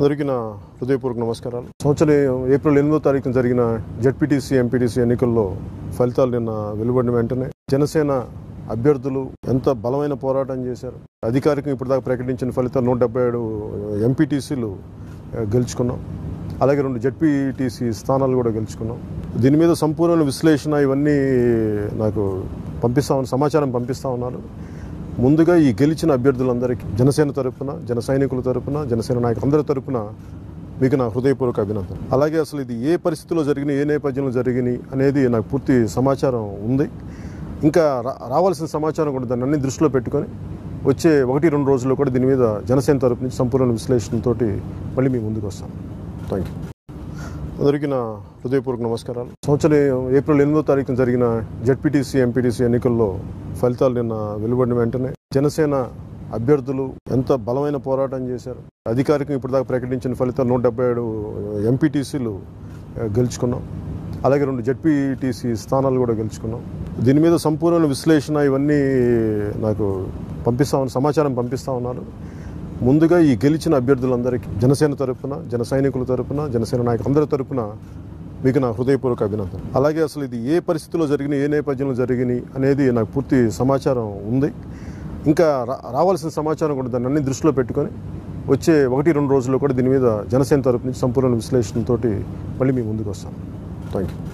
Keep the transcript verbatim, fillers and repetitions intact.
అందరికీ నా హృదయపూర్వక నమస్కారాలు. సంవత్సరం ఏప్రిల్ ఎనిమిదో తారీఖున జరిగిన జెడ్పీటీసీ ఎంపీటీసీ ఎన్నికల్లో ఫలితాలు నిన్న వెలువడిన వెంటనే జనసేన అభ్యర్థులు ఎంత బలమైన పోరాటం చేశారు. అధికారికంగా ఇప్పటిదాకా ప్రకటించిన ఫలితాలు నూట డెబ్బై ఏడు ఎంపీటీసీలు గెలుచుకున్నాం. అలాగే రెండు జెడ్పీటీసీ స్థానాలు కూడా గెలుచుకున్నాం. దీని మీద సంపూర్ణ విశ్లేషణ ఇవన్నీ నాకు పంపిస్తామని సమాచారం పంపిస్తూ ఉన్నారు. ముందుగా ఈ గెలిచిన అభ్యర్థులందరికీ జనసేన తరపున, జన సైనికుల తరపున, జనసేన నాయకులు అందరి తరపున మీకు నా హృదయపూర్వక అభినందన. అలాగే అసలు ఇది ఏ పరిస్థితిలో జరిగినాయి, ఏ నేపథ్యంలో జరిగినాయి అనేది నాకు పూర్తి సమాచారం ఉంది. ఇంకా రావాల్సిన సమాచారం కూడా దాన్ని అన్ని దృష్టిలో పెట్టుకొని వచ్చే ఒకటి రెండు రోజుల్లో కూడా దీని మీద జనసేన తరపు నుంచి సంపూర్ణ విశ్లేషణతో మళ్ళీ మీ ముందుకు వస్తాను. Thank you. అందరికీ నా హృదయపూర్వక నమస్కారాలు. సంవత్సరం ఏప్రిల్ ఎనిమిదో తారీఖున జరిగిన జెడ్పీటీసీ ఎంపీటీసీ ఎన్నికల్లో ఫలితాలు నిన్న వెలువడిన వెంటనే జనసేన అభ్యర్థులు ఎంత బలమైన పోరాటం చేశారు. అధికారికంగా ఇప్పటిదాకా ప్రకటించిన ఫలితాలు నూట డెబ్బై ఏడు ఎంపీటీసీలు గెలుచుకున్నాం. అలాగే రెండు జెడ్పీటీసీ స్థానాలు కూడా గెలుచుకున్నాం. దీని మీద సంపూర్ణ విశ్లేషణ ఇవన్నీ నాకు పంపిస్తామని సమాచారం పంపిస్తూ ఉన్నారు. ముందుగా ఈ గెలిచిన అభ్యర్థులందరికీ జనసేన తరపున, జన సైనికుల తరపున, జనసేన నాయకులు అందరి తరపున మీకు నా హృదయపూర్వక అభినందన. అలాగే అసలు ఇది ఏ పరిస్థితిలో జరిగినాయి, ఏ నేపథ్యంలో జరిగినాయి అనేది నాకు పూర్తి సమాచారం ఉంది. ఇంకా రావాల్సిన సమాచారం కూడా దాన్ని అన్ని దృష్టిలో పెట్టుకొని వచ్చే ఒకటి రెండు రోజుల్లో కూడా దీని మీద జనసేన తరపు నుంచి సంపూర్ణ విశ్లేషణతో మళ్ళీ మీ ముందుకు వస్తాను. Thank you.